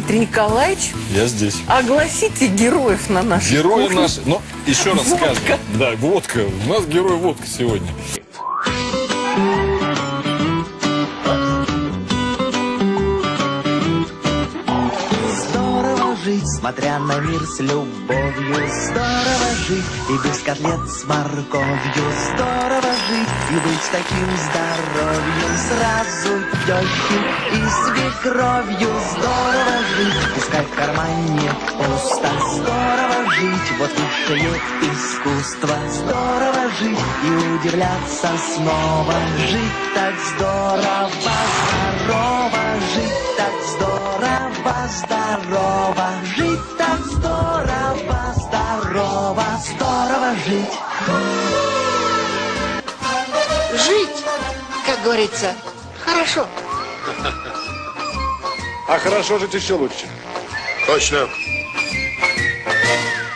Дмитрий Николаевич, Я здесь. огласите героев на нашей Герои кухне. наши. Ну, еще раз Водка. скажем. Да, водка. У нас герой водка сегодня. Здорово жить, смотря на мир с любовью. Здорово жить и без котлет с морковью. Здорово жить и быть таким здоровьем. Сразу тещей и свекровью. Здорово жить, пускай в кармане пусто. Здорово жить, вот высшее искусство. Здорово жить и удивляться снова. Жить так здорово, здорово. Жить так здорово, здорово. Жить так здорово, здорово. Здорово жить. Жить, как говорится, хорошо. А хорошо жить еще лучше. Точно.